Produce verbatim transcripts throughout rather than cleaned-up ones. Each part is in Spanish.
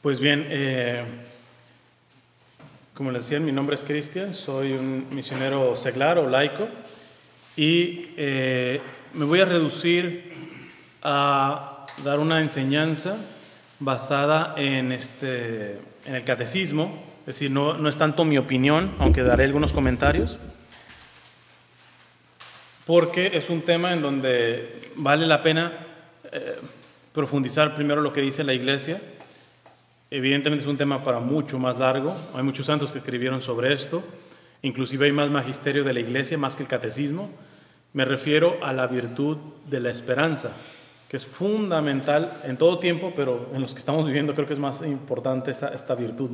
Pues bien, eh, como les decía, mi nombre es Cristian, soy un misionero seglar o laico y eh, me voy a reducir a dar una enseñanza basada en, este, en el catecismo, es decir, no, no es tanto mi opinión, aunque daré algunos comentarios, porque es un tema en donde vale la pena eh, profundizar primero lo que dice la Iglesia. Evidentemente es un tema para mucho más largo, hay muchos santos que escribieron sobre esto, inclusive hay más magisterio de la Iglesia, más que el catecismo. Me refiero a la virtud de la esperanza, que es fundamental en todo tiempo, pero en los que estamos viviendo creo que es más importante esta, esta virtud.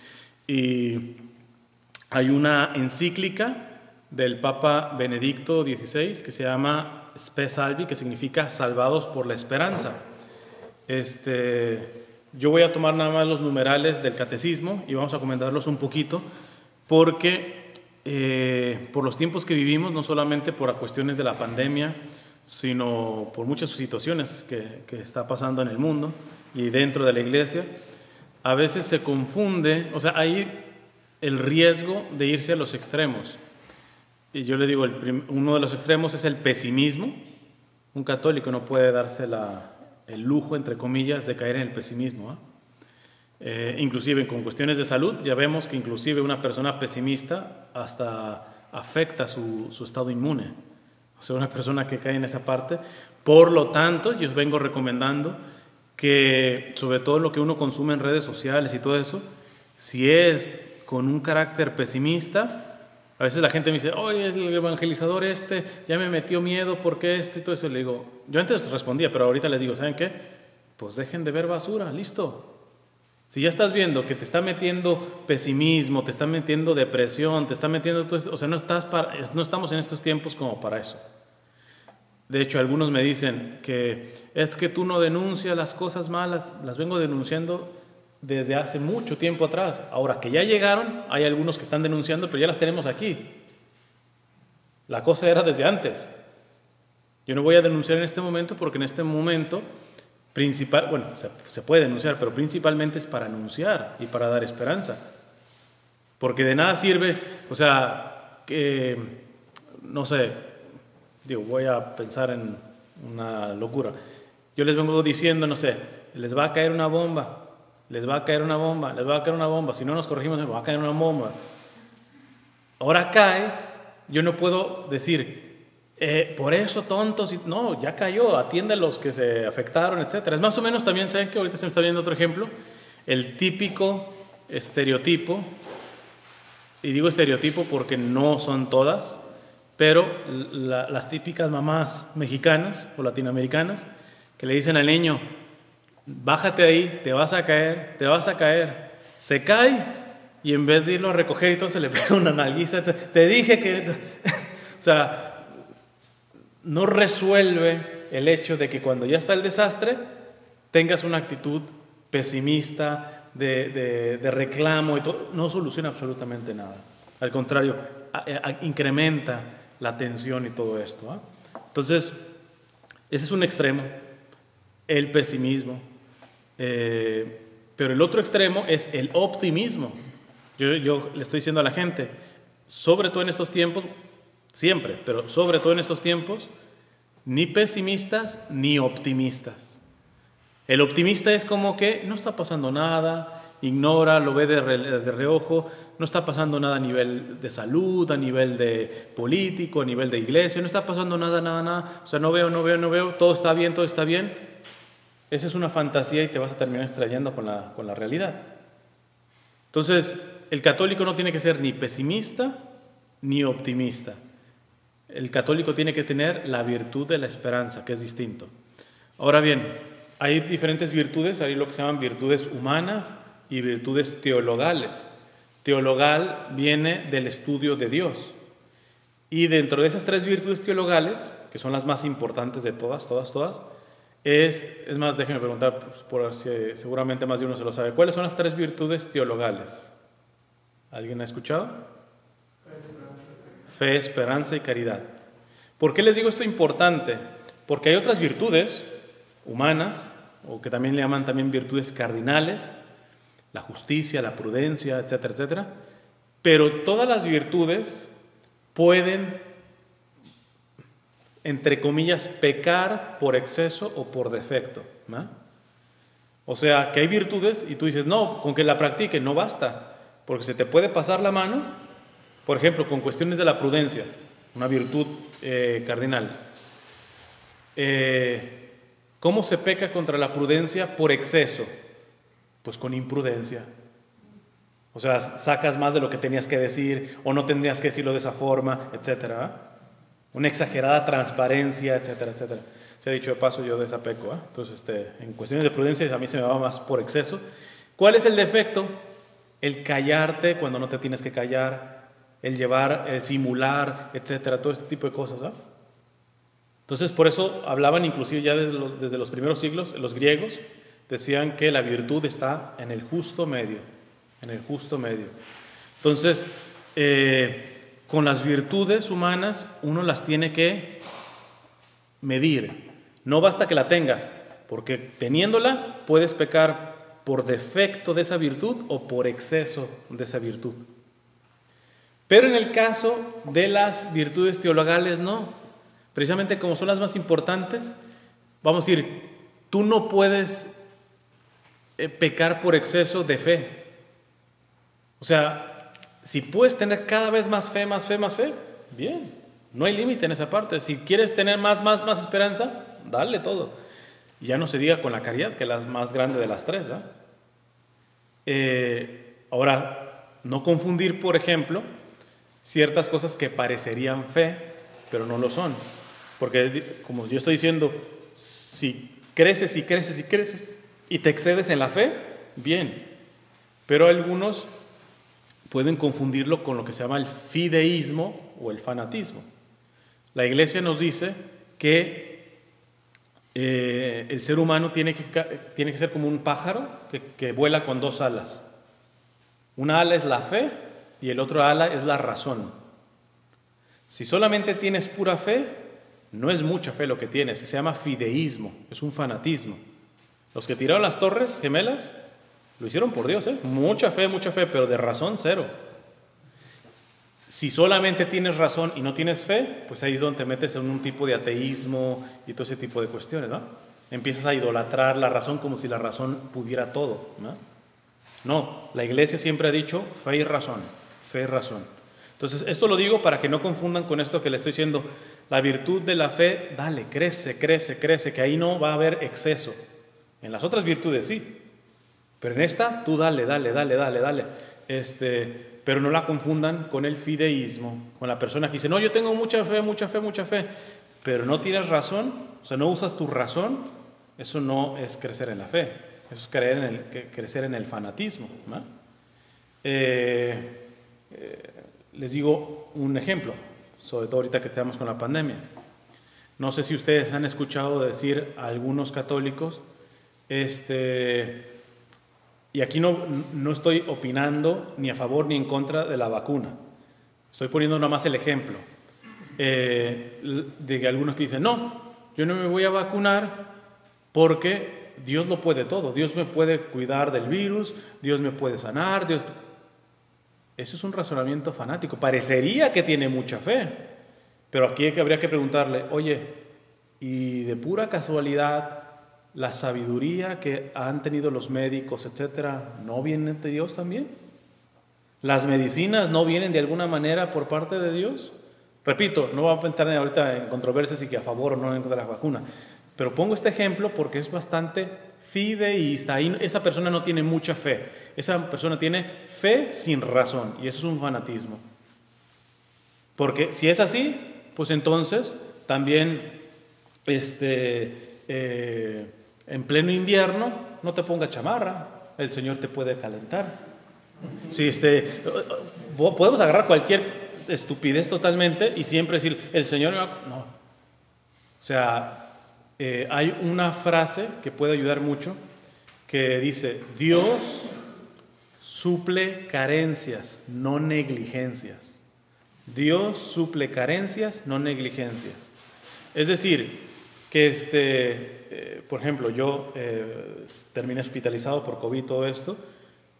Y hay una encíclica del Papa Benedicto dieciséis que se llama Spe Salvi, que significa salvados por la esperanza. Este... Yo voy a tomar nada más los numerales del catecismo y vamos a comentarlos un poquito porque eh, por los tiempos que vivimos, no solamente por cuestiones de la pandemia, sino por muchas situaciones que, que está pasando en el mundo y dentro de la Iglesia, a veces se confunde, o sea, hay el riesgo de irse a los extremos. Y yo le digo, el prim, uno de los extremos es el pesimismo. Un católico no puede darse la... el lujo, entre comillas, de caer en el pesimismo. ¿eh? Eh, inclusive con cuestiones de salud, ya vemos que inclusive una persona pesimista hasta afecta su, su estado inmune. O sea, una persona que cae en esa parte. Por lo tanto, yo os vengo recomendando que, sobre todo lo que uno consume en redes sociales y todo eso, si es con un carácter pesimista, a veces la gente me dice, oye, el evangelizador este ya me metió miedo porque este y todo eso. Le digo, yo antes respondía, pero ahorita les digo, ¿saben qué? Pues dejen de ver basura, listo. Si ya estás viendo que te está metiendo pesimismo, te está metiendo depresión, te está metiendo todo esto, o sea, no, estás para, no estamos en estos tiempos como para eso. De hecho, algunos me dicen que es que tú no denuncias las cosas malas, las vengo denunciando desde hace mucho tiempo atrás. Ahora que ya llegaron, hay algunos que están denunciando, pero ya las tenemos aquí. La cosa era desde antes. Yo no voy a denunciar en este momento porque en este momento, principal, bueno, se, se puede denunciar, pero principalmente es para anunciar y para dar esperanza. Porque de nada sirve, o sea, que, no sé, digo, voy a pensar en una locura. Yo les vengo diciendo, no sé, les va a caer una bomba. Les va a caer una bomba, les va a caer una bomba. Si no nos corregimos, les va a caer una bomba. Ahora cae, yo no puedo decir, eh, por eso tontos. Y, no, ya cayó, atiende a los que se afectaron, etcétera. Es más o menos también, ¿saben que ahorita se me está viendo otro ejemplo? El típico estereotipo, y digo estereotipo porque no son todas, pero la, las típicas mamás mexicanas o latinoamericanas que le dicen al niño, bájate ahí, te vas a caer, te vas a caer. Se cae y en vez de irlo a recoger y todo se le pega una nalguiza. Te, te dije que... o sea, no resuelve el hecho de que cuando ya está el desastre tengas una actitud pesimista, de, de, de reclamo y todo. No soluciona absolutamente nada. Al contrario, a, a, incrementa la tensión y todo esto. ¿eh? Entonces, ese es un extremo, el pesimismo. Eh, pero el otro extremo es el optimismo. Yo, yo le estoy diciendo a la gente, sobre todo en estos tiempos, siempre, pero sobre todo en estos tiempos, ni pesimistas ni optimistas. El optimista es como que no está pasando nada, ignora, lo ve de, re, de reojo, no está pasando nada a nivel de salud, a nivel de político, a nivel de iglesia, no está pasando nada, nada, nada, o sea, no veo, no veo, no veo, todo está bien, todo está bien. Esa es una fantasía y te vas a terminar extrayendo con la, con la realidad. Entonces, el católico no tiene que ser ni pesimista ni optimista. El católico tiene que tener la virtud de la esperanza, que es distinto. Ahora bien, hay diferentes virtudes, hay lo que se llaman virtudes humanas y virtudes teologales. Teologal viene del estudio de Dios. Y dentro de esas tres virtudes teologales, que son las más importantes de todas, todas, todas, Es, es más, déjenme preguntar, pues, por si seguramente más de uno se lo sabe. ¿Cuáles son las tres virtudes teologales? ¿Alguien ha escuchado? Fe, esperanza y caridad. ¿Por qué les digo esto importante? Porque hay otras virtudes humanas, o que también le llaman también virtudes cardinales, la justicia, la prudencia, etcétera, etcétera. Pero todas las virtudes pueden, entre comillas, pecar por exceso o por defecto, ¿no? O sea, que hay virtudes y tú dices, no, con que la practique no basta, porque se te puede pasar la mano, por ejemplo, con cuestiones de la prudencia, una virtud eh, cardinal. Eh, ¿Cómo se peca contra la prudencia por exceso? Pues con imprudencia. O sea, sacas más de lo que tenías que decir, o no tendrías que decirlo de esa forma, etcétera, ¿eh? Una exagerada transparencia, etcétera, etcétera. Se ha dicho de paso, yo desapeco, ¿eh? Entonces, este, en cuestiones de prudencia, a mí se me va más por exceso. ¿Cuál es el defecto? El callarte cuando no te tienes que callar, el llevar, el simular, etcétera, todo este tipo de cosas, ¿eh? Entonces, por eso hablaban inclusive ya desde los, desde los primeros siglos, los griegos decían que la virtud está en el justo medio, en el justo medio. Entonces, eh, con las virtudes humanas uno las tiene que medir. No basta que la tengas, porque teniéndola puedes pecar por defecto de esa virtud o por exceso de esa virtud. Pero en el caso de las virtudes teologales no. Precisamente como son las más importantes, vamos a decir, tú no puedes eh, pecar por exceso de fe. O sea, si puedes tener cada vez más fe, más fe, más fe, bien, no hay límite en esa parte. Si quieres tener más, más, más esperanza, dale todo. Y ya no se diga con la caridad, que es la más grande de las tres, ¿verdad? Eh, ahora, no confundir, por ejemplo, ciertas cosas que parecerían fe, pero no lo son. Porque, como yo estoy diciendo, si creces y creces y creces y te excedes en la fe, bien. Pero algunos pueden confundirlo con lo que se llama el fideísmo o el fanatismo. La Iglesia nos dice que eh, el ser humano tiene que, tiene que ser como un pájaro que, que vuela con dos alas. Una ala es la fe y el otro ala es la razón. Si solamente tienes pura fe, no es mucha fe lo que tienes, se llama fideísmo, es un fanatismo. Los que tiraron las torres gemelas lo hicieron por Dios, ¿eh? Mucha fe, mucha fe, pero de razón cero. Si solamente tienes razón y no tienes fe, pues ahí es donde te metes en un tipo de ateísmo y todo ese tipo de cuestiones, ¿no? Empiezas a idolatrar la razón como si la razón pudiera todo, ¿no? No, la Iglesia siempre ha dicho fe y razón, fe y razón. Entonces, esto lo digo para que no confundan con esto que le estoy diciendo. La virtud de la fe, dale, crece, crece, crece, que ahí no va a haber exceso. En las otras virtudes sí, pero en esta tú dale, dale, dale, dale, dale. Este, pero no la confundan con el fideísmo, con la persona que dice, no, yo tengo mucha fe, mucha fe, mucha fe, pero no tienes razón, o sea, no usas tu razón, eso no es crecer en la fe, eso es creer en el, crecer en el fanatismo, ¿no? Eh, eh, les digo un ejemplo, sobre todo ahorita que estamos con la pandemia. No sé si ustedes han escuchado decir a algunos católicos, este, y aquí no, no estoy opinando ni a favor ni en contra de la vacuna, estoy poniendo nada más el ejemplo, eh, de algunos que dicen, no, yo no me voy a vacunar porque Dios lo puede todo, Dios me puede cuidar del virus, Dios me puede sanar, Dios... Eso es un razonamiento fanático. Parecería que tiene mucha fe, pero aquí habría que preguntarle, oye, ¿y de pura casualidad la sabiduría que han tenido los médicos, etcétera, no viene de Dios también? ¿Las medicinas no vienen de alguna manera por parte de Dios? Repito, no vamos a entrar ahorita en controversias y que a favor o no en contra de la vacuna, pero pongo este ejemplo porque es bastante fideísta. Ahí esa persona no tiene mucha fe, esa persona tiene fe sin razón y eso es un fanatismo. Porque si es así, pues entonces también este, eh, en pleno invierno no te pongas chamarra, el Señor te puede calentar. Si este, podemos agarrar cualquier estupidez totalmente y siempre decir, el Señor... No. O sea, eh, hay una frase que puede ayudar mucho que dice, Dios suple carencias, no negligencias. Dios suple carencias, no negligencias. Es decir, que este, eh, por ejemplo, yo eh, terminé hospitalizado por COVID, todo esto,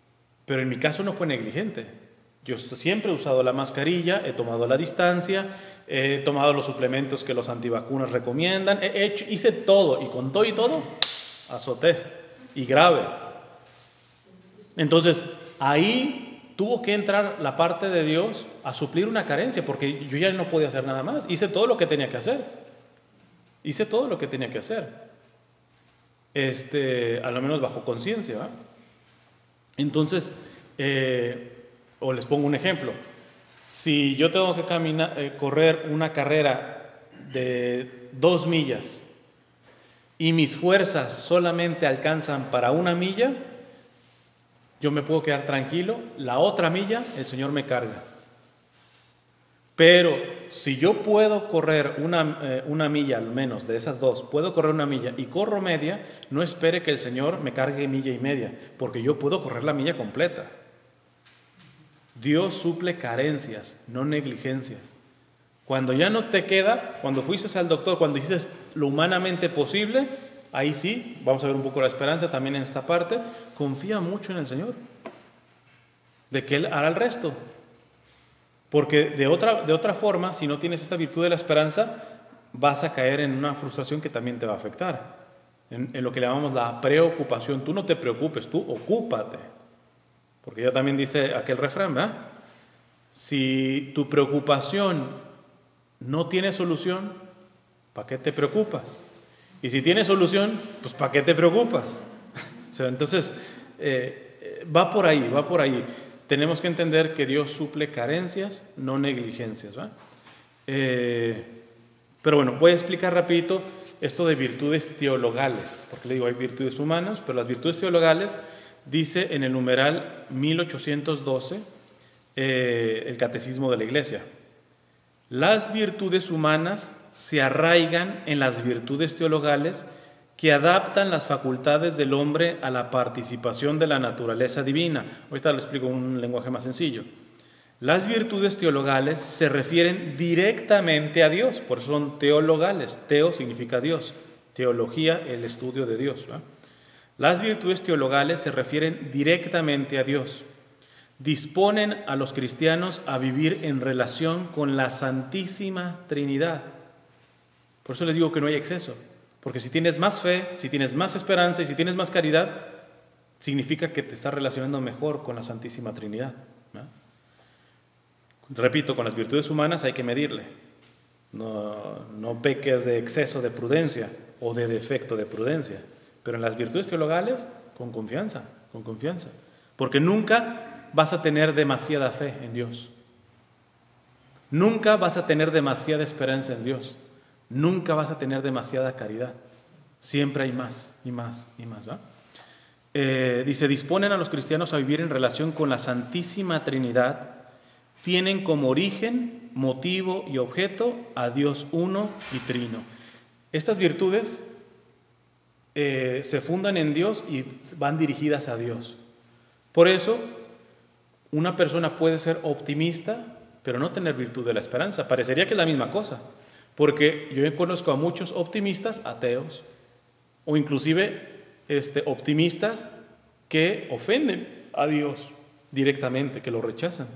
Pero en mi caso no fue negligente. Yo siempre he usado la mascarilla, he tomado la distancia, he tomado los suplementos que los antivacunas recomiendan, he hecho, hice todo, y con todo y todo, azoté, y grave. Entonces, ahí tuvo que entrar la parte de Dios a suplir una carencia, porque yo ya no podía hacer nada más. Hice todo lo que tenía que hacer. Hice todo lo que tenía que hacer. Este, a lo menos bajo conciencia, ¿verdad? Entonces, eh, o les pongo un ejemplo. Si yo tengo que caminar, eh, correr una carrera de dos millas y mis fuerzas solamente alcanzan para una milla, yo me puedo quedar tranquilo. La otra milla, el Señor me carga. Pero si yo puedo correr una, eh, una milla al menos de esas dos, puedo correr una milla y corro media, no espere que el Señor me cargue milla y media, porque yo puedo correr la milla completa. Dios suple carencias, no negligencias. Cuando ya no te queda, cuando fuiste al doctor, cuando hiciste lo humanamente posible, ahí sí, vamos a ver un poco la esperanza también en esta parte, confía mucho en el Señor, de que Él hará el resto. Porque de otra, de otra forma, si no tienes esta virtud de la esperanza, vas a caer en una frustración que también te va a afectar. En, en lo que le llamamos la preocupación. Tú no te preocupes, tú ocúpate. Porque ya también dice aquel refrán, ¿verdad? Si tu preocupación no tiene solución, ¿para qué te preocupas? Y si tiene solución, pues ¿para qué te preocupas? O sea, entonces, eh, va por ahí, va por ahí. Tenemos que entender que Dios suple carencias, no negligencias, ¿va? Eh, pero bueno, voy a explicar rapidito esto de virtudes teologales, porque le digo, hay virtudes humanas, pero las virtudes teologales, dice en el numeral mil ochocientos doce, eh, el Catecismo de la Iglesia: las virtudes humanas se arraigan en las virtudes teologales que adaptan las facultades del hombre a la participación de la naturaleza divina. Ahorita lo explico en un lenguaje más sencillo. Las virtudes teologales se refieren directamente a Dios, por eso son teologales. Teo significa Dios, teología, el estudio de Dios, ¿verdad? Las virtudes teologales se refieren directamente a Dios. Disponen a los cristianos a vivir en relación con la Santísima Trinidad. Por eso les digo que no hay exceso. Porque si tienes más fe, si tienes más esperanza y si tienes más caridad, significa que te estás relacionando mejor con la Santísima Trinidad, ¿no? Repito, con las virtudes humanas hay que medirle. No, no peques de exceso de prudencia o de defecto de prudencia. Pero en las virtudes teologales, con confianza, con confianza. Porque nunca vas a tener demasiada fe en Dios. Nunca vas a tener demasiada esperanza en Dios. Nunca vas a tener demasiada caridad. Siempre hay más y más y más, ¿va? Eh, dice, disponen a los cristianos a vivir en relación con la Santísima Trinidad. Tienen como origen, motivo y objeto a Dios uno y trino. Estas virtudes eh, se fundan en Dios y van dirigidas a Dios. Por eso, una persona puede ser optimista, pero no tener virtud de la esperanza. Parecería que es la misma cosa. Porque yo conozco a muchos optimistas ateos o inclusive este, optimistas que ofenden a Dios directamente, que lo rechazan.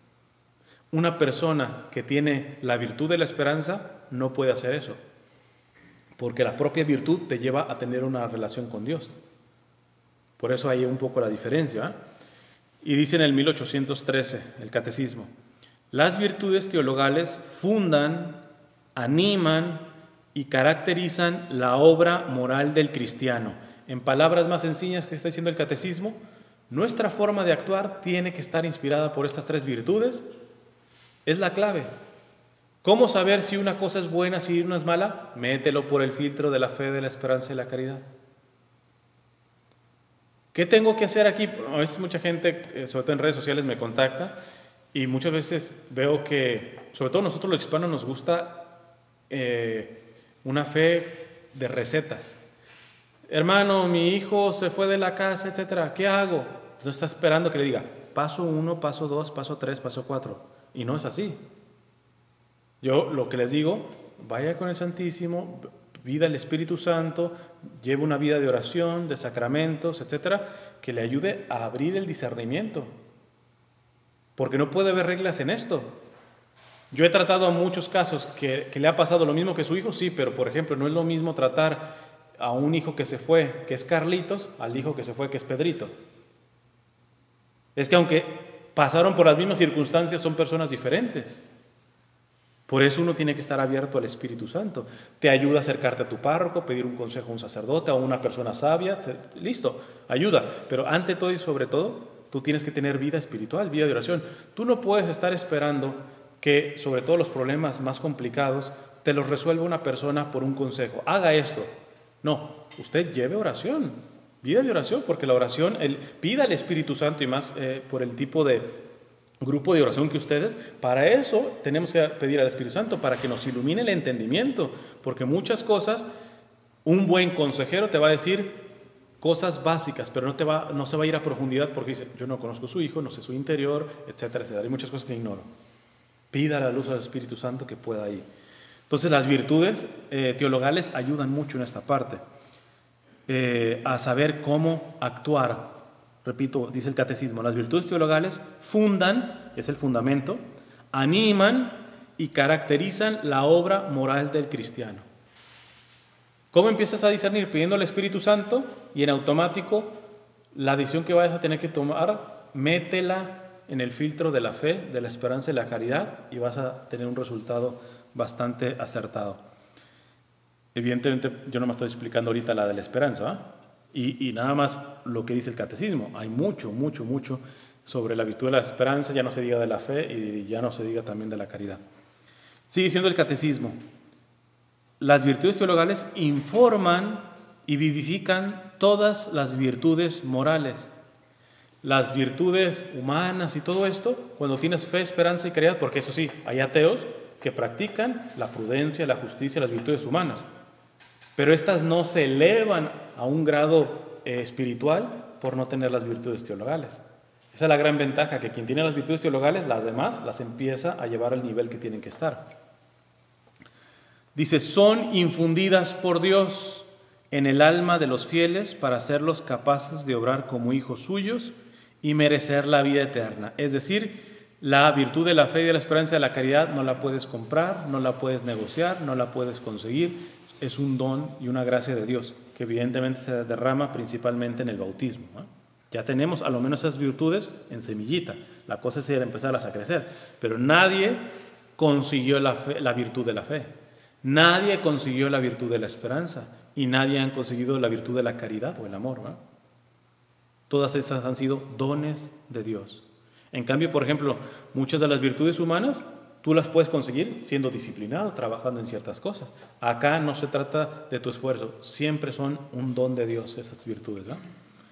Una persona que tiene la virtud de la esperanza no puede hacer eso, porque la propia virtud te lleva a tener una relación con Dios. Por eso hay un poco la diferencia, ¿eh? Y dice en el mil ochocientos trece, el Catecismo, las virtudes teologales fundan, animan y caracterizan la obra moral del cristiano. En palabras más sencillas que está diciendo el Catecismo, nuestra forma de actuar tiene que estar inspirada por estas tres virtudes. Es la clave. ¿Cómo saber si una cosa es buena, si una es mala? Mételo por el filtro de la fe, de la esperanza y la caridad. ¿Qué tengo que hacer aquí? A veces mucha gente, sobre todo en redes sociales, me contacta y muchas veces veo que, sobre todo nosotros los hispanos, nos gusta Eh, una fe de recetas. Hermano, mi hijo se fue de la casa, etcétera, ¿qué hago? Entonces está esperando que le diga paso uno, paso dos, paso tres, paso cuatro. Y no es así. Yo lo que les digo, vaya con el Santísimo, vida el Espíritu Santo, lleve una vida de oración, de sacramentos, etcétera, que le ayude a abrir el discernimiento. Porque no puede haber reglas en esto. Yo he tratado a muchos casos que, que le ha pasado lo mismo que su hijo, sí, pero por ejemplo, no es lo mismo tratar a un hijo que se fue, que es Carlitos, al hijo que se fue, que es Pedrito. Es que aunque pasaron por las mismas circunstancias, son personas diferentes. Por eso uno tiene que estar abierto al Espíritu Santo. Te ayuda a acercarte a tu párroco, pedir un consejo a un sacerdote, a una persona sabia, listo, ayuda. Pero ante todo y sobre todo, tú tienes que tener vida espiritual, vida de oración. Tú no puedes estar esperando que, sobre todo los problemas más complicados, te los resuelva una persona por un consejo. Haga esto. No, usted lleve oración, vida de oración, porque la oración, el, pida al Espíritu Santo y más eh, por el tipo de grupo de oración que ustedes, para eso tenemos que pedir al Espíritu Santo, para que nos ilumine el entendimiento, porque muchas cosas, un buen consejero te va a decir cosas básicas, pero no, te va, no se va a ir a profundidad porque dice, yo no conozco a su hijo, no sé su interior, etcétera, etcétera. Hay muchas cosas que ignoro. Pida la luz al Espíritu Santo que pueda ir. Entonces las virtudes eh, teologales ayudan mucho en esta parte, eh, a saber cómo actuar. Repito, dice el catecismo, las virtudes teologales fundan, es el fundamento, animan y caracterizan la obra moral del cristiano. ¿Cómo empiezas a discernir? Pidiendo al Espíritu Santo y en automático la decisión que vayas a tener que tomar, métela en el filtro de la fe, de la esperanza y la caridad y vas a tener un resultado bastante acertado. Evidentemente yo no me estoy explicando ahorita la de la esperanza, ¿eh? Y, y nada más lo que dice el catecismo. Hay mucho, mucho, mucho sobre la virtud de la esperanza, ya no se diga de la fe y ya no se diga también de la caridad. Sigue siendo el catecismo. Las virtudes teologales informan y vivifican todas las virtudes morales. Las virtudes humanas y todo esto, cuando tienes fe, esperanza y caridad, porque eso sí, hay ateos que practican la prudencia, la justicia, las virtudes humanas, pero estas no se elevan a un grado eh, espiritual por no tener las virtudes teologales. Esa es la gran ventaja, que quien tiene las virtudes teologales, las demás las empieza a llevar al nivel que tienen que estar. Dice, son infundidas por Dios en el alma de los fieles para hacerlos capaces de obrar como hijos suyos y merecer la vida eterna. Es decir, la virtud de la fe y de la esperanza y de la caridad no la puedes comprar, no la puedes negociar, no la puedes conseguir. Es un don y una gracia de Dios que evidentemente se derrama principalmente en el bautismo, ¿eh? Ya tenemos a lo menos esas virtudes en semillita. La cosa es empezarlas a crecer. Pero nadie consiguió la, fe, la virtud de la fe. Nadie consiguió la virtud de la esperanza. Y nadie ha conseguido la virtud de la caridad o el amor, ¿eh? Todas esas han sido dones de Dios. En cambio, por ejemplo, muchas de las virtudes humanas tú las puedes conseguir siendo disciplinado, trabajando en ciertas cosas. Acá no se trata de tu esfuerzo, siempre son un don de Dios esas virtudes, ¿no?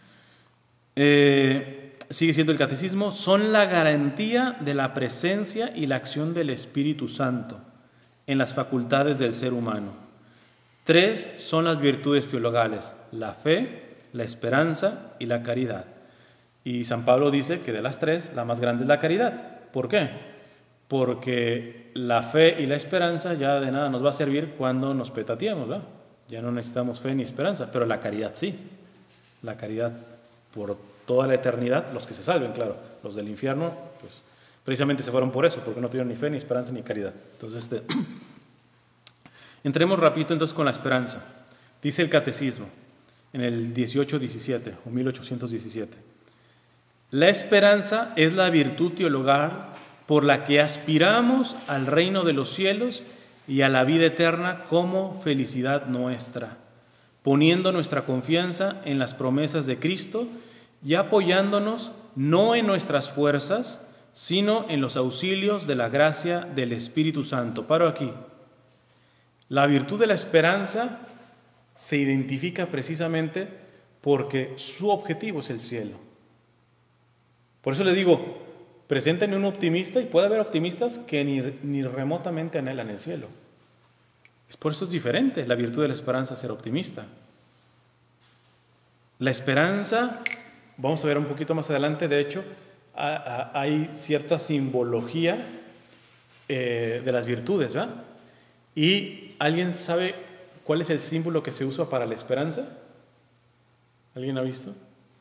Eh, sigue siendo el catecismo, son la garantía de la presencia y la acción del Espíritu Santo en las facultades del ser humano. Tres son las virtudes teologales, la fe, la esperanza y la caridad. Y San Pablo dice que de las tres, la más grande es la caridad. ¿Por qué? Porque la fe y la esperanza ya de nada nos va a servir cuando nos petateemos, ¿verdad? Ya no necesitamos fe ni esperanza, pero la caridad sí. La caridad por toda la eternidad, los que se salven, claro. Los del infierno, pues precisamente se fueron por eso, porque no tuvieron ni fe, ni esperanza, ni caridad. Entonces, este... entremos rapidito entonces con la esperanza. Dice el catecismo en el dieciocho diecisiete o mil ochocientos diecisiete. La esperanza es la virtud teologal por la que aspiramos al reino de los cielos y a la vida eterna como felicidad nuestra, poniendo nuestra confianza en las promesas de Cristo y apoyándonos no en nuestras fuerzas, sino en los auxilios de la gracia del Espíritu Santo. Paro aquí. La virtud de la esperanza se identifica precisamente porque su objetivo es el cielo. Por eso le digo, preséntenme un optimista y puede haber optimistas que ni, ni remotamente anhelan el cielo. Es por eso es diferente la virtud de la esperanza ser optimista. La esperanza, vamos a ver un poquito más adelante, de hecho, a, a, hay cierta simbología eh, de las virtudes, ¿verdad? Y alguien sabe cuál es el símbolo que se usa para la esperanza? ¿Alguien ha visto?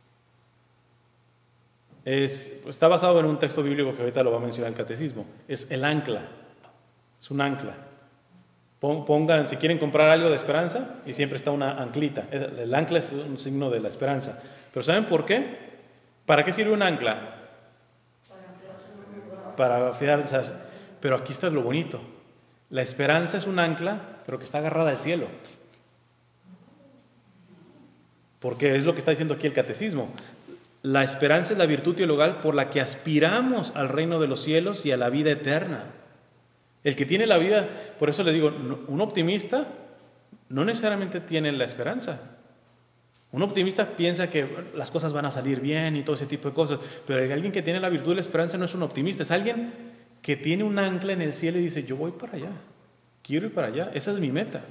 Es, está basado en un texto bíblico que ahorita lo va a mencionar el catecismo. Es el ancla. Es un ancla. Pongan, si quieren comprar algo de esperanza, y siempre está una anclita. El ancla es un signo de la esperanza. Pero ¿saben por qué? ¿Para qué sirve un ancla? Para afianzar. Pero aquí está lo bonito. La esperanza es un ancla, pero que está agarrada al cielo. Porque es lo que está diciendo aquí el catecismo. La esperanza es la virtud teologal por la que aspiramos al reino de los cielos y a la vida eterna. El que tiene la vida, por eso le digo, un optimista no necesariamente tiene la esperanza. Un optimista piensa que las cosas van a salir bien y todo ese tipo de cosas, pero alguien que tiene la virtud de la esperanza no es un optimista, es alguien que tiene un ancla en el cielo y dice, yo voy para allá, quiero ir para allá, esa es mi meta.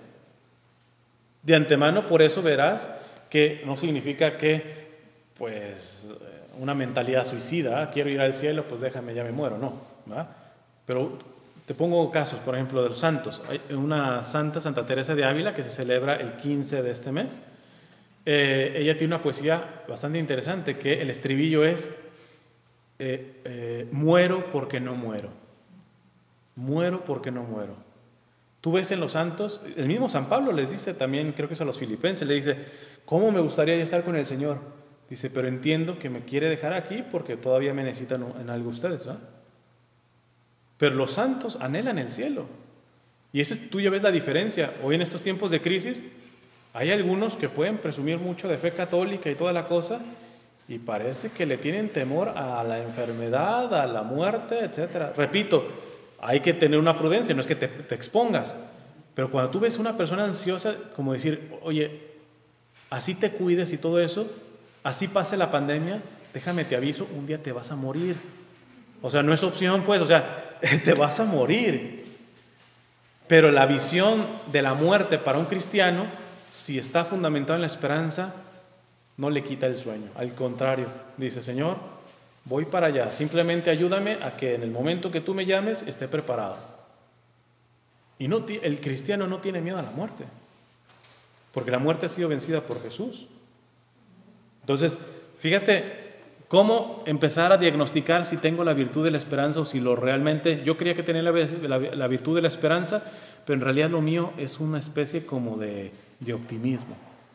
De antemano, por eso verás que no significa que, pues, una mentalidad suicida, ¿eh? Quiero ir al cielo, pues déjame, ya me muero, no, ¿verdad? Pero te pongo casos, por ejemplo, de los santos. Hay una santa, Santa Teresa de Ávila, que se celebra el quince de este mes. Eh, ella tiene una poesía bastante interesante, que el estribillo es, eh, eh, muero porque no muero. Muero porque no muero. Tú ves en los santos, el mismo San Pablo les dice también, creo que es a los filipenses, le dice, ¿cómo me gustaría ya estar con el Señor? Dice, pero entiendo que me quiere dejar aquí porque todavía me necesitan en algo ustedes, ¿no? Pero los santos anhelan el cielo. Y ese, tú ya ves la diferencia. Hoy en estos tiempos de crisis, hay algunos que pueden presumir mucho de fe católica y toda la cosa, y parece que le tienen temor a la enfermedad, a la muerte, etcétera. Repito, hay que tener una prudencia, no es que te, te expongas. Pero cuando tú ves una persona ansiosa, como decir, oye, así te cuides y todo eso, así pase la pandemia, déjame te aviso, un día te vas a morir. O sea, no es opción, pues, o sea, te vas a morir. Pero la visión de la muerte para un cristiano, si está fundamentado en la esperanza, no le quita el sueño. Al contrario, dice, Señor, voy para allá, simplemente ayúdame a que en el momento que tú me llames esté preparado. Y no, el cristiano no tiene miedo a la muerte, porque la muerte ha sido vencida por Jesús. Entonces, fíjate cómo empezar a diagnosticar si tengo la virtud de la esperanza o si lo realmente, yo creía que tenía la, la, la virtud de la esperanza, pero en realidad lo mío es una especie como de, de optimismo.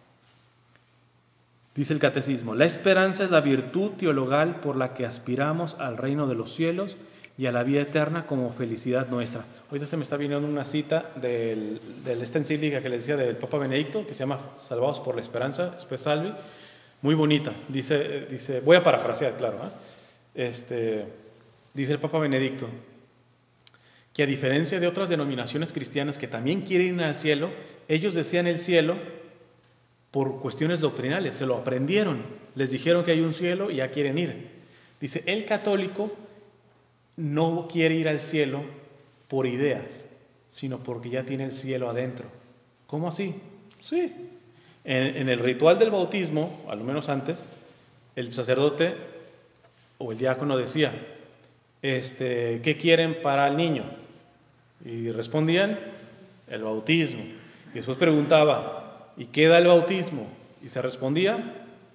Dice el catecismo, la esperanza es la virtud teologal por la que aspiramos al reino de los cielos y a la vida eterna como felicidad nuestra. Ahorita se me está viniendo una cita de esta encíclica que les decía del Papa Benedicto, que se llama Salvados por la Esperanza, Spe Salvi. Muy bonita, dice, dice, voy a parafrasear, claro, ¿eh? este, dice el Papa Benedicto, que a diferencia de otras denominaciones cristianas que también quieren ir al cielo, ellos desean el cielo por cuestiones doctrinales, se lo aprendieron, les dijeron que hay un cielo y ya quieren ir. Dice, el católico no quiere ir al cielo por ideas, sino porque ya tiene el cielo adentro. ¿Cómo así? Sí. En, en el ritual del bautismo, al menos antes, el sacerdote o el diácono decía, este, ¿qué quieren para el niño? Y respondían, el bautismo. Y después preguntaba, ¿y qué da el bautismo? Y se respondía,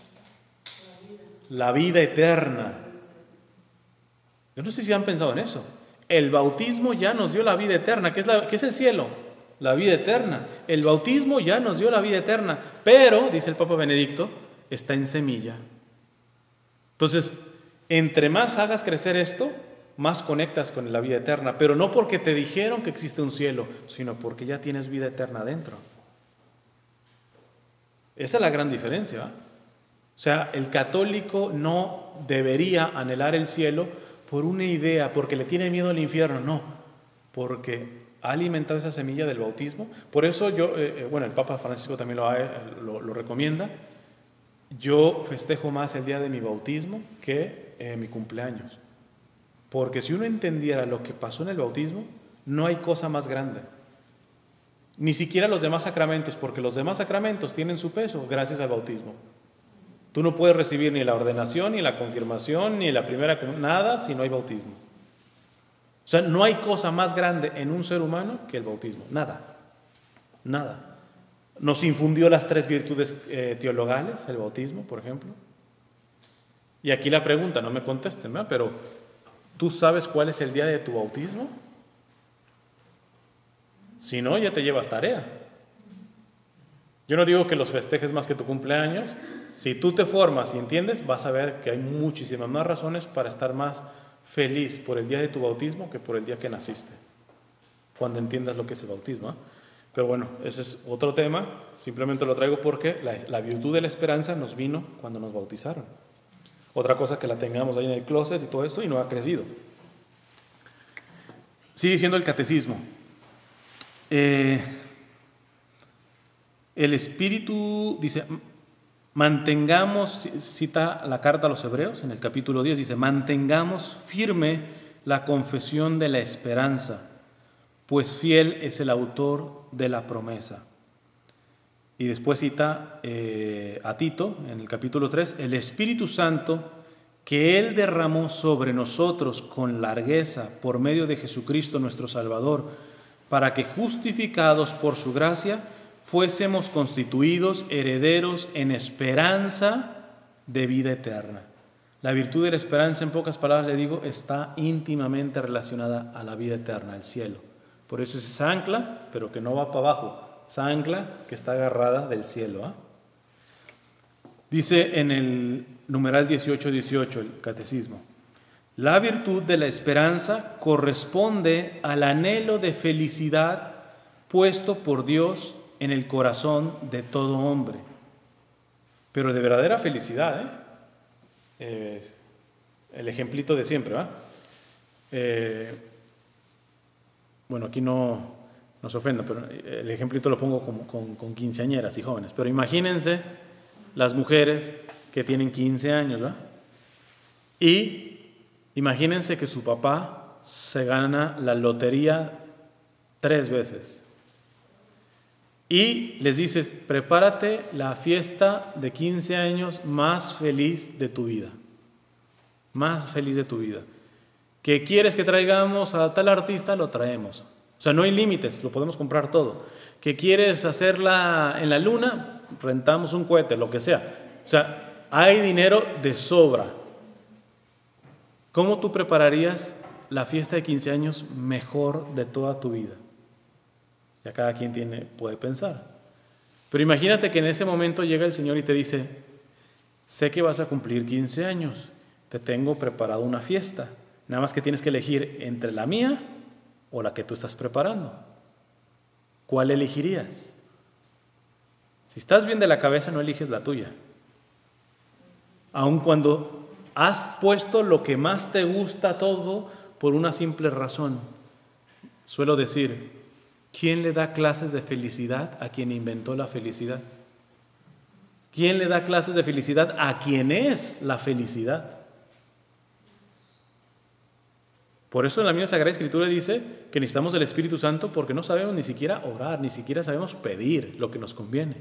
la vida eterna. Yo no sé si han pensado en eso. El bautismo ya nos dio la vida eterna. ¿Qué es, la, qué es el cielo? La vida eterna. El bautismo ya nos dio la vida eterna, pero, dice el Papa Benedicto, está en semilla. Entonces, entre más hagas crecer esto, más conectas con la vida eterna, pero no porque te dijeron que existe un cielo, sino porque ya tienes vida eterna dentro. Esa es la gran diferencia, ¿eh? O sea, el católico no debería anhelar el cielo por una idea, porque le tiene miedo al infierno, no, porque ha alimentado esa semilla del bautismo. Por eso yo, eh, bueno, el Papa Francisco también lo, ha, lo, lo recomienda, yo festejo más el día de mi bautismo que eh, mi cumpleaños. Porque si uno entendiera lo que pasó en el bautismo, no hay cosa más grande. Ni siquiera los demás sacramentos, porque los demás sacramentos tienen su peso gracias al bautismo. Tú no puedes recibir ni la ordenación, ni la confirmación, ni la primera, nada si no hay bautismo. O sea, no hay cosa más grande en un ser humano que el bautismo. Nada. Nada. nos infundió las tres virtudes eh, teologales, el bautismo, por ejemplo. Y aquí la pregunta, no me contesten, ¿verdad? Pero ¿tú sabes cuál es el día de tu bautismo? Si no, ya te llevas tarea. Yo no digo que los festejes más que tu cumpleaños. Si tú te formas y entiendes, vas a ver que hay muchísimas más razones para estar más feliz por el día de tu bautismo que por el día que naciste, cuando entiendas lo que es el bautismo, ¿eh? Pero bueno, ese es otro tema. Simplemente lo traigo porque la, la virtud de la esperanza nos vino cuando nos bautizaron. Otra cosa que la tengamos ahí en el closet y todo eso y no ha crecido. Sigue siendo el catecismo. Eh, el Espíritu dice, mantengamos, cita la carta a los Hebreos en el capítulo diez, dice, mantengamos firme la confesión de la esperanza, pues fiel es el autor de la promesa. Y después cita eh, a Tito, en el capítulo tres, el Espíritu Santo que Él derramó sobre nosotros con largueza por medio de Jesucristo nuestro Salvador, para que justificados por su gracia, fuésemos constituidos herederos en esperanza de vida eterna. La virtud de la esperanza, en pocas palabras le digo, está íntimamente relacionada a la vida eterna, al cielo. Por eso es esa ancla, pero que no va para abajo. Esa ancla que está agarrada del cielo. ¿eh? Dice en el numeral dieciocho dieciocho el catecismo, la virtud de la esperanza corresponde al anhelo de felicidad puesto por Dios en el corazón de todo hombre. Pero de verdadera felicidad, ¿eh? Eh, el ejemplito de siempre, ¿va? Eh, bueno, aquí no... No se ofenda, pero el ejemplito lo pongo con, con, con quinceañeras y jóvenes. Pero imagínense las mujeres que tienen quince años, ¿verdad? Y imagínense que su papá se gana la lotería tres veces. Y les dices, prepárate la fiesta de quince años más feliz de tu vida. Más feliz de tu vida. ¿Qué quieres que traigamos a tal artista? Lo traemos. O sea, no hay límites, lo podemos comprar todo. ¿Que quieres hacerla en la luna? Rentamos un cohete, lo que sea. O sea, hay dinero de sobra. ¿Cómo tú prepararías la fiesta de quince años mejor de toda tu vida? Ya cada quien tiene, puede pensar. Pero imagínate que en ese momento llega el Señor y te dice, sé que vas a cumplir quince años, te tengo preparado una fiesta. Nada más que tienes que elegir entre la mía o la que tú estás preparando. ¿Cuál elegirías? Si estás bien de la cabeza, no eliges la tuya. Aun cuando has puesto lo que más te gusta todo por una simple razón. Suelo decir, ¿quién le da clases de felicidad a quien inventó la felicidad? ¿Quién le da clases de felicidad a quien es la felicidad? Por eso en la misma Sagrada Escritura dice que necesitamos el Espíritu Santo porque no sabemos ni siquiera orar, ni siquiera sabemos pedir lo que nos conviene.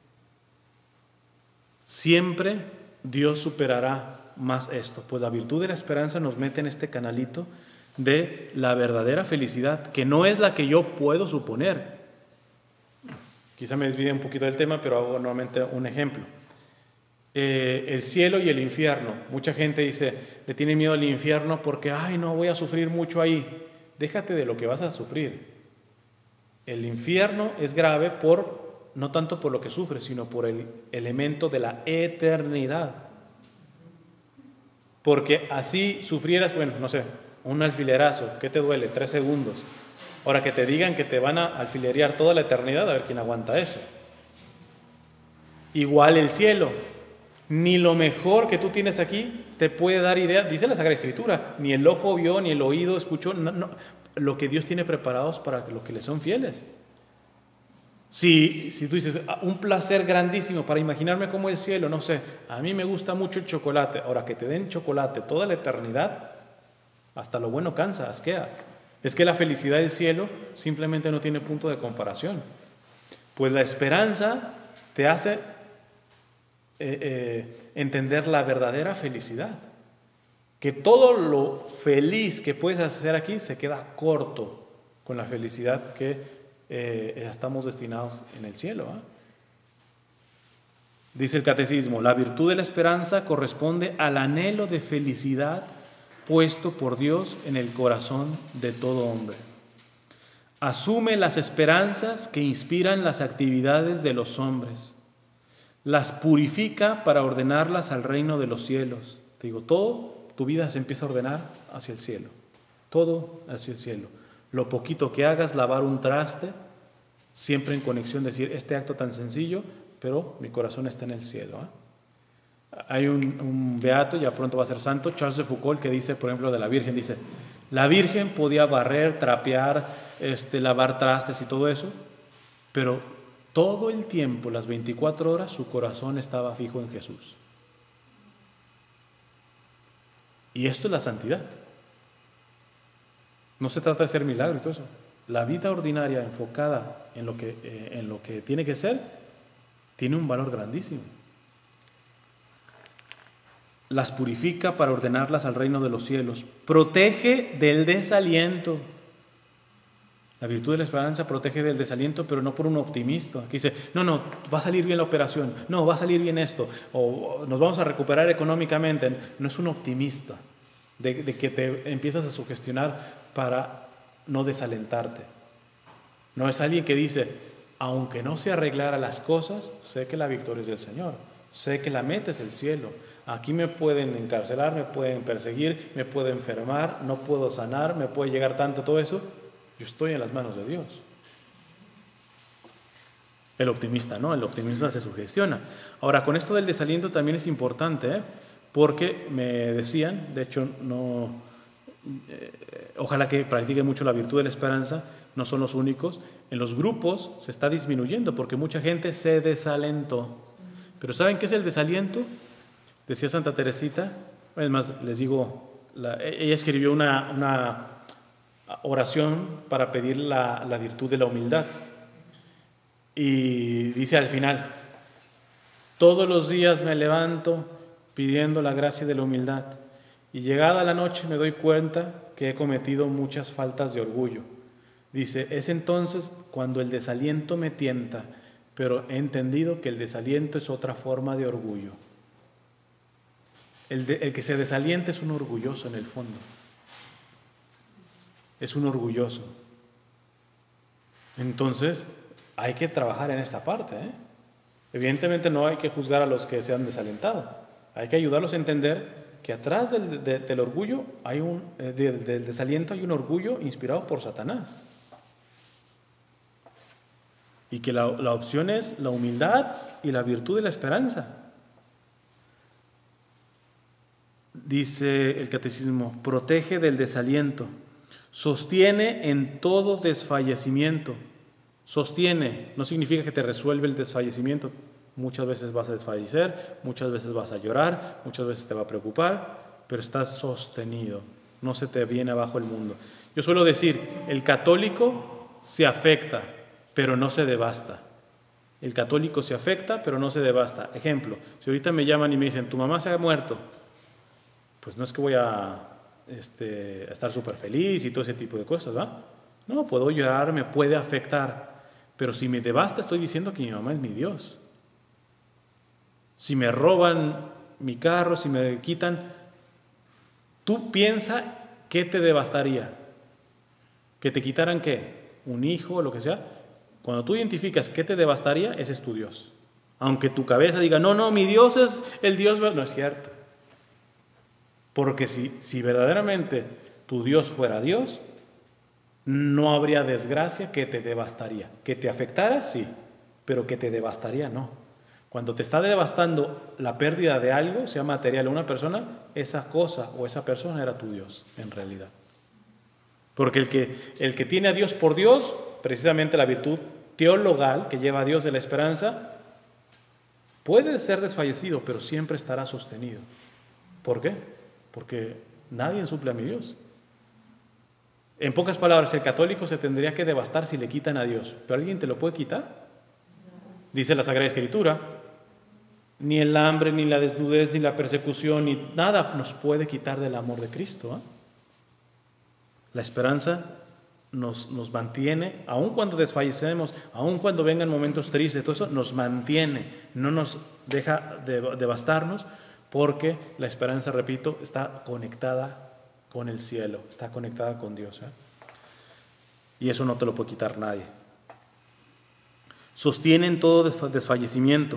Siempre Dios superará más esto, pues la virtud de la esperanza nos mete en este canalito de la verdadera felicidad, que no es la que yo puedo suponer. Quizá me desvíe un poquito del tema, pero hago nuevamente un ejemplo. Eh, el cielo y el infierno. Mucha gente dice, le tiene miedo al infierno porque, ay, no, voy a sufrir mucho ahí. Déjate de lo que vas a sufrir. El infierno es grave por, no tanto por lo que sufres, sino por el elemento de la eternidad. Porque así sufrieras, bueno, no sé, un alfilerazo, ¿qué te duele? Tres segundos. Ahora que te digan que te van a alfilerear toda la eternidad, a ver quién aguanta eso. Igual el cielo. Ni lo mejor que tú tienes aquí te puede dar idea, dice la Sagrada Escritura, ni el ojo vio, ni el oído escuchó, no, no, lo que Dios tiene preparados para los que le son fieles. Si, si tú dices, un placer grandísimo para imaginarme cómo es el cielo, no sé, a mí me gusta mucho el chocolate, ahora que te den chocolate toda la eternidad, hasta lo bueno cansa, asquea. Es que la felicidad del cielo simplemente no tiene punto de comparación. Pues la esperanza te hace Eh, eh, entender la verdadera felicidad, que todo lo feliz que puedes hacer aquí se queda corto con la felicidad que eh, estamos destinados en el cielo, ¿eh? Dice el catecismo, la virtud de la esperanza corresponde al anhelo de felicidad puesto por Dios en el corazón de todo hombre. Asume las esperanzas que inspiran las actividades de los hombres, las purifica para ordenarlas al reino de los cielos. Te digo, todo tu vida se empieza a ordenar hacia el cielo, todo hacia el cielo. Lo poquito que hagas, lavar un traste, siempre en conexión, decir, este acto tan sencillo, pero mi corazón está en el cielo, ¿eh? Hay un, un beato, ya pronto va a ser santo, Charles de Foucault, que dice, por ejemplo, de la Virgen, dice, la Virgen podía barrer, trapear, este, lavar trastes y todo eso, pero todo el tiempo, las veinticuatro horas, su corazón estaba fijo en Jesús. Y esto es la santidad. No se trata de hacer milagros y todo eso. La vida ordinaria enfocada en lo que, eh, en lo que tiene que ser, tiene un valor grandísimo. Las purifica para ordenarlas al reino de los cielos. Protege del desaliento. La virtud de la esperanza protege del desaliento, pero no por un optimista que dice, no, no, va a salir bien la operación, no, va a salir bien esto, o nos vamos a recuperar económicamente. No es un optimista de, de que te empiezas a sugestionar para no desalentarte. No es alguien que dice, aunque no se arreglara las cosas, sé que la victoria es del Señor, sé que la meta es el cielo. Aquí me pueden encarcelar, me pueden perseguir, me pueden enfermar, no puedo sanar, me puede llegar tanto todo eso. Yo estoy en las manos de Dios. El optimista, ¿no? El optimista se sugestiona. Ahora, con esto del desaliento también es importante, ¿eh? Porque me decían, de hecho, no, eh, ojalá que practiquen mucho la virtud de la esperanza, no son los únicos. En los grupos se está disminuyendo porque mucha gente se desalentó. Pero ¿saben qué es el desaliento? Decía Santa Teresita, es más, les digo, la, ella escribió una, una oración para pedir la, la virtud de la humildad. Y dice al final, todos los días me levanto pidiendo la gracia de la humildad y llegada la noche me doy cuenta que he cometido muchas faltas de orgullo. Dice, es entonces cuando el desaliento me tienta, pero he entendido que el desaliento es otra forma de orgullo. El, de, el que se desalienta es un orgulloso en el fondo. Es un orgulloso. Entonces, hay que trabajar en esta parte, ¿eh? Evidentemente no hay que juzgar a los que se han desalentado. Hay que ayudarlos a entender que atrás del, de, del orgullo, hay un, de, del desaliento hay un orgullo inspirado por Satanás. Y que la, la opción es la humildad y la virtud de la esperanza. Dice el catecismo, protege del desaliento, sostiene en todo desfallecimiento. Sostiene, no significa que te resuelve el desfallecimiento. Muchas veces vas a desfallecer, muchas veces vas a llorar, muchas veces te va a preocupar, pero estás sostenido, no se te viene abajo el mundo. Yo suelo decir, el católico se afecta, pero no se devasta. El católico se afecta, pero no se devasta. Ejemplo, si ahorita me llaman y me dicen, tu mamá se ha muerto, pues no es que voy a, este, a estar súper feliz y todo ese tipo de cosas, ¿va? No, puedo llorar, me puede afectar, pero si me devasta estoy diciendo que mi mamá es mi Dios. Si me roban mi carro, si me quitan, tú piensa qué te devastaría. ¿Que te quitaran qué? Un hijo o lo que sea. Cuando tú identificas qué te devastaría, ese es tu Dios. Aunque tu cabeza diga, no, no, mi Dios es el Dios, no es cierto. Porque si, si verdaderamente tu Dios fuera Dios, no habría desgracia que te devastaría. Que te afectara, sí, pero que te devastaría, no. Cuando te está devastando la pérdida de algo, sea material o una persona, esa cosa o esa persona era tu Dios, en realidad. Porque el que, el que tiene a Dios por Dios, precisamente la virtud teologal que lleva a Dios de la esperanza, puede ser desfallecido, pero siempre estará sostenido. ¿Por qué? Porque nadie suple a mi Dios. En pocas palabras, el católico se tendría que devastar si le quitan a Dios. ¿Pero alguien te lo puede quitar? Dice la Sagrada Escritura, ni el hambre, ni la desnudez, ni la persecución, ni nada nos puede quitar del amor de Cristo, ¿eh? La esperanza nos, nos mantiene, aun cuando desfallecemos, aun cuando vengan momentos tristes, todo eso nos mantiene, no nos deja de, devastarnos, porque la esperanza, repito, está conectada con el cielo, está conectada con Dios, ¿eh? Y eso no te lo puede quitar nadie. Sostienen todo desfallecimiento.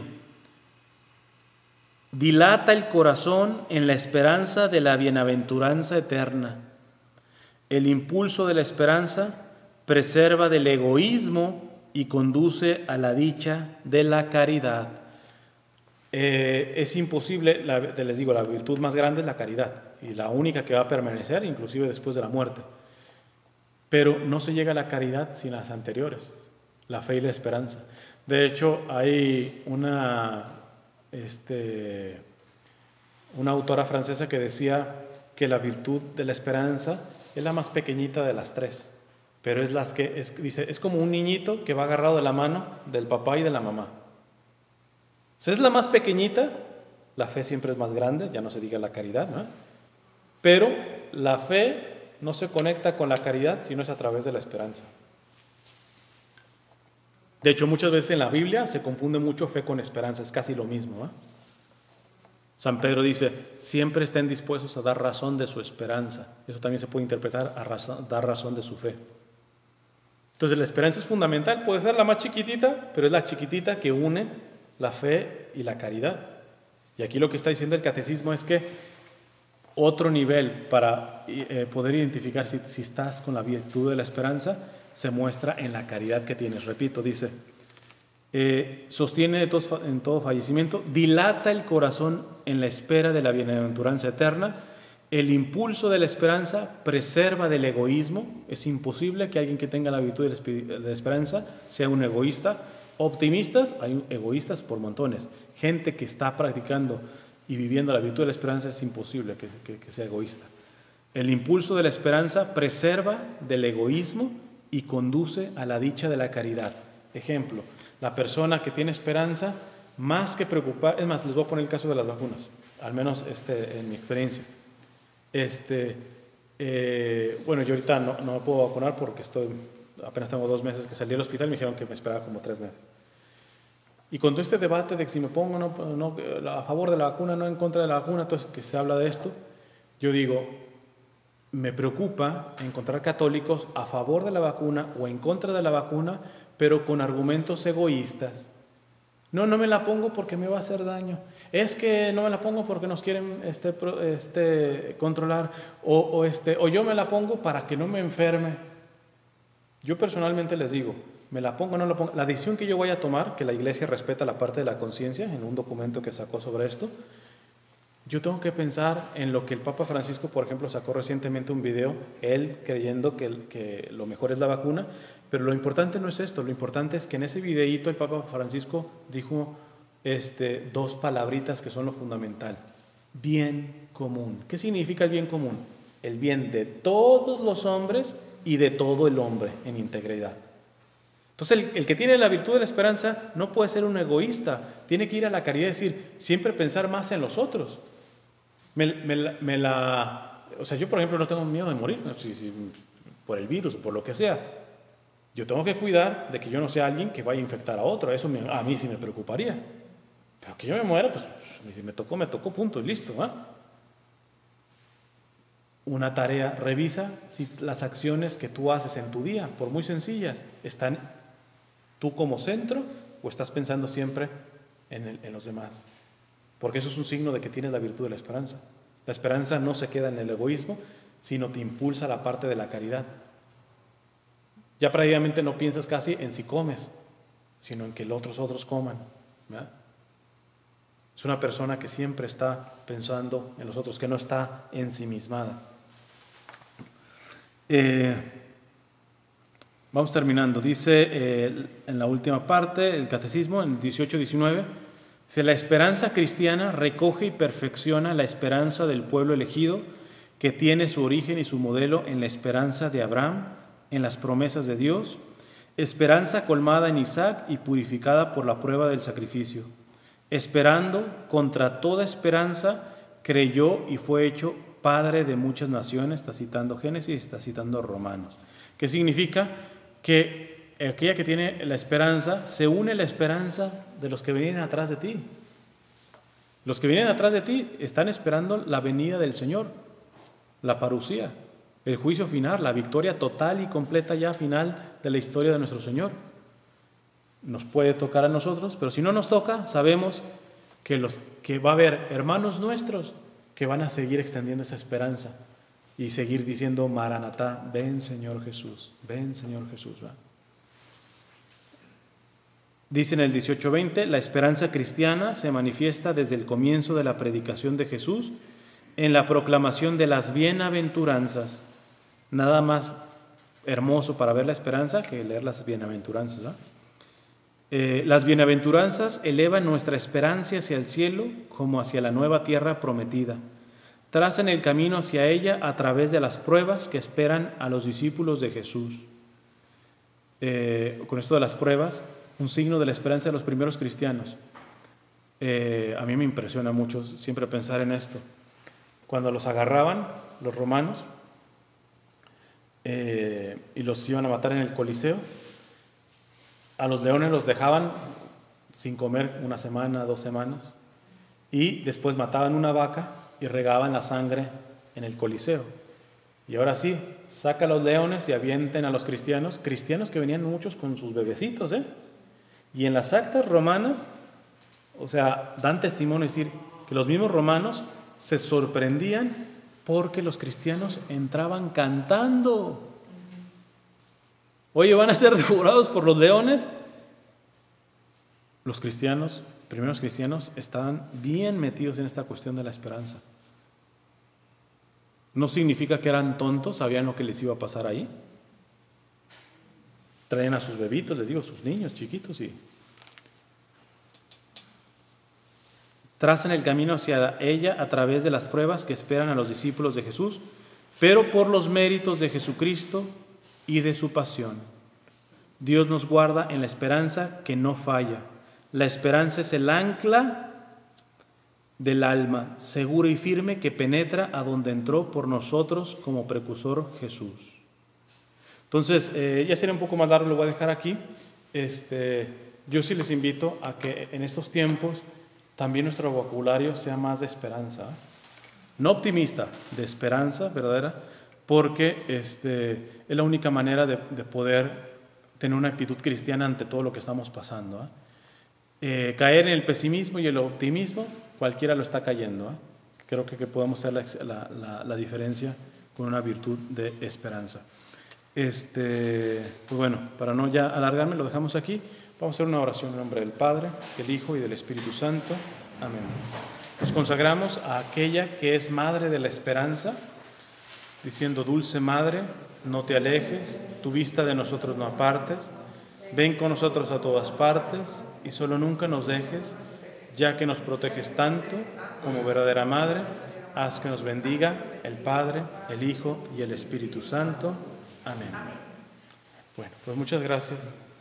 Dilata el corazón en la esperanza de la bienaventuranza eterna. El impulso de la esperanza preserva del egoísmo y conduce a la dicha de la caridad. Eh, es imposible, la, les digo, la virtud más grande es la caridad y la única que va a permanecer inclusive después de la muerte. Pero no se llega a la caridad sin las anteriores, la fe y la esperanza. De hecho, hay una, este, una autora francesa que decía que la virtud de la esperanza es la más pequeñita de las tres, pero es las que es, dice, es como un niñito que va agarrado de la mano del papá y de la mamá. Si es la más pequeñita, la fe siempre es más grande, ya no se diga la caridad, ¿no? Pero la fe no se conecta con la caridad sino es a través de la esperanza. De hecho, muchas veces en la Biblia se confunde mucho fe con esperanza, es casi lo mismo, ¿eh? San Pedro dice, siempre estén dispuestos a dar razón de su esperanza. Eso también se puede interpretar a razón, dar razón de su fe. Entonces la esperanza es fundamental, puede ser la más chiquitita, pero es la chiquitita que une la fe y la caridad. Y aquí lo que está diciendo el catecismo es que otro nivel para eh, poder identificar si, si estás con la virtud de la esperanza se muestra en la caridad que tienes. Repito, dice, eh, sostiene de todos, en todo fallecimiento, dilata el corazón en la espera de la bienaventuranza eterna, el impulso de la esperanza preserva del egoísmo. Es imposible que alguien que tenga la virtud de la esperanza sea un egoísta. Optimistas, hay egoístas por montones. Gente que está practicando y viviendo la virtud de la esperanza es imposible que, que, que sea egoísta. El impulso de la esperanza preserva del egoísmo y conduce a la dicha de la caridad. Ejemplo, la persona que tiene esperanza, más que preocupar, es más, les voy a poner el caso de las vacunas, al menos este, en mi experiencia. Este, eh, bueno, yo ahorita no, no me puedo vacunar porque estoy, apenas tengo dos meses que salí del hospital y me dijeron que me esperaba como tres meses. Y con todo este debate de que si me pongo no, no, a favor de la vacuna, no en contra de la vacuna, entonces que se habla de esto, yo digo, me preocupa encontrar católicos a favor de la vacuna o en contra de la vacuna, pero con argumentos egoístas. No, no me la pongo porque me va a hacer daño. Es que no me la pongo porque nos quieren este, este, controlar. O, o, este, o yo me la pongo para que no me enferme. Yo personalmente les digo, me la pongo o no la pongo. La decisión que yo voy a tomar, que la Iglesia respeta la parte de la conciencia, en un documento que sacó sobre esto, yo tengo que pensar en lo que el Papa Francisco, por ejemplo, sacó recientemente un video, él creyendo que, que lo mejor es la vacuna, pero lo importante no es esto, lo importante es que en ese videíto el Papa Francisco dijo este, dos palabritas que son lo fundamental: bien común. ¿Qué significa el bien común? El bien de todos los hombres y de todo el hombre en integridad. Entonces el, el que tiene la virtud de la esperanza no puede ser un egoísta, tiene que ir a la caridad y decir, siempre pensar más en los otros. Me, me, me la, o sea, yo por ejemplo no tengo miedo de morir, no sé si por el virus o por lo que sea. Yo tengo que cuidar de que yo no sea alguien que vaya a infectar a otro, eso me, a mí sí me preocuparía. Pero que yo me muera, pues si me tocó, me tocó, punto, y listo, ¿eh? Una tarea, revisa si las acciones que tú haces en tu día, por muy sencillas, están tú como centro o estás pensando siempre en, el, en los demás. Porque eso es un signo de que tienes la virtud de la esperanza. La esperanza no se queda en el egoísmo, sino te impulsa la parte de la caridad. Ya prácticamente no piensas casi en si comes, sino en que los otros otros coman, ¿verdad? Es una persona que siempre está pensando en los otros, que no está ensimismada. Eh, vamos terminando. Dice eh, en la última parte, el catecismo, en dieciocho diecinueve, dice, la esperanza cristiana recoge y perfecciona la esperanza del pueblo elegido, que tiene su origen y su modelo en la esperanza de Abraham, en las promesas de Dios, esperanza colmada en Isaac y purificada por la prueba del sacrificio. Esperando contra toda esperanza, creyó y fue hecho padre de muchas naciones. Está citando Génesis, está citando Romanos. ¿Qué significa? Que aquella que tiene la esperanza se une a la esperanza de los que vienen atrás de ti. Los que vienen atrás de ti están esperando la venida del Señor, la parusía, el juicio final, la victoria total y completa ya final de la historia de nuestro Señor. Nos puede tocar a nosotros, pero si no nos toca, sabemos que, los, que va a haber hermanos nuestros que van a seguir extendiendo esa esperanza y seguir diciendo: Maranatá, ven Señor Jesús, ven Señor Jesús. ¿Va? Dice en el dieciocho veinte, la esperanza cristiana se manifiesta desde el comienzo de la predicación de Jesús en la proclamación de las bienaventuranzas. Nada más hermoso para ver la esperanza que leer las bienaventuranzas. ¿No? Eh, las bienaventuranzas elevan nuestra esperanza hacia el cielo como hacia la nueva tierra prometida. Trazan el camino hacia ella a través de las pruebas que esperan a los discípulos de Jesús. Eh, con esto de las pruebas, un signo de la esperanza de los primeros cristianos. Eh, a mí me impresiona mucho siempre pensar en esto. Cuando los agarraban los romanos eh, y los iban a matar en el Coliseo, a los leones los dejaban sin comer una semana, dos semanas, y después mataban una vaca y regaban la sangre en el Coliseo. Y ahora sí, saca a los leones y avienten a los cristianos, cristianos que venían muchos con sus bebecitos, ¿eh? Y en las actas romanas, o sea, dan testimonio, es decir, que los mismos romanos se sorprendían porque los cristianos entraban cantando. Oye, ¿van a ser devorados por los leones? Los cristianos, primeros cristianos, estaban bien metidos en esta cuestión de la esperanza. No significa que eran tontos, sabían lo que les iba a pasar ahí. Traían a sus bebitos, les digo, sus niños chiquitos y trazan el camino hacia ella a través de las pruebas que esperan a los discípulos de Jesús, pero por los méritos de Jesucristo y de su pasión. Dios nos guarda en la esperanza que no falla. La esperanza es el ancla del alma, segura y firme, que penetra a donde entró por nosotros como precursor Jesús. Entonces, eh, ya sería un poco más largo, lo voy a dejar aquí. Este, yo sí les invito a que en estos tiempos también nuestro vocabulario sea más de esperanza, ¿eh? No optimista, de esperanza verdadera, porque este, es la única manera de, de poder tener una actitud cristiana ante todo lo que estamos pasando. ¿eh? Eh, caer en el pesimismo y el optimismo, cualquiera lo está cayendo. ¿eh? Creo que, que podemos hacer la, la, la diferencia con una virtud de esperanza. Este, pues bueno, para no ya alargarme, lo dejamos aquí. Vamos a hacer una oración en nombre del Padre, del Hijo y del Espíritu Santo. Amén. Nos consagramos a aquella que es Madre de la Esperanza, diciendo: Dulce Madre, no te alejes, tu vista de nosotros no apartes, ven con nosotros a todas partes y solo nunca nos dejes, ya que nos proteges tanto como verdadera Madre, haz que nos bendiga el Padre, el Hijo y el Espíritu Santo. Amén. Bueno, pues muchas gracias.